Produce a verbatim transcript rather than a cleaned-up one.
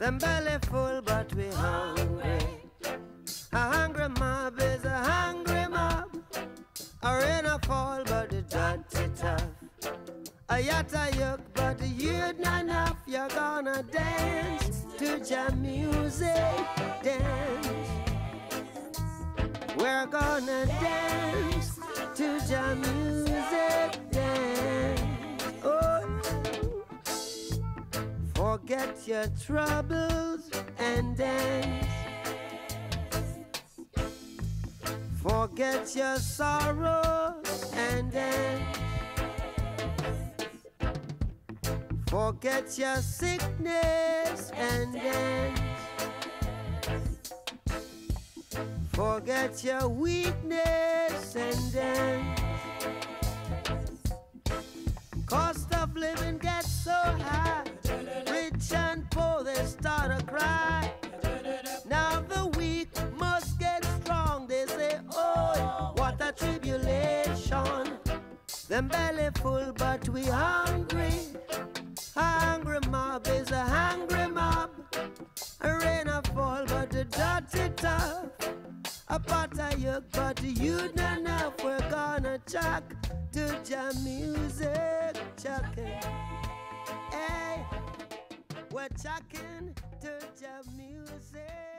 Them belly full, but we hungry. A hungry mob is a hungry mob. A rain a fall, but the dirty tough. A yacht a yuck, but the youth not enough. You're gonna dance to jam music, dance. We're gonna dance to jam music, dance. Oh, forget your troubles and dance. Forget your sorrows and dance. Forget your sickness and dance. Forget your weakness and dance. Cost of living gets so high, rich and poor they start to cry. Now the weak must get strong. They say, oh, what a tribulation. Them belly full, but we hungry. A hungry mob is a hungry mob. A rain a fall, but the dirty tough. A pot of yuck, but the youth not enough. We're gonna chuck to jam music, chucking. Hey, we're chucking to jam music.